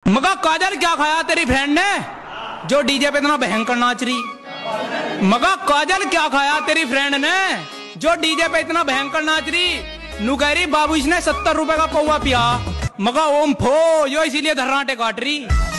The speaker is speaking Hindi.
मगा काजल क्या खाया तेरी फ्रेंड ने जो डीजे पे इतना भयंकर नाच रही। मगा काजल क्या खाया तेरी फ्रेंड ने जो डीजे पे इतना भयंकर नाच रही। नुकहरी बाबू इसने 70 रुपए का पौवा पिया। मगा ओम फो यो इसीलिए धर्राटे काट रही।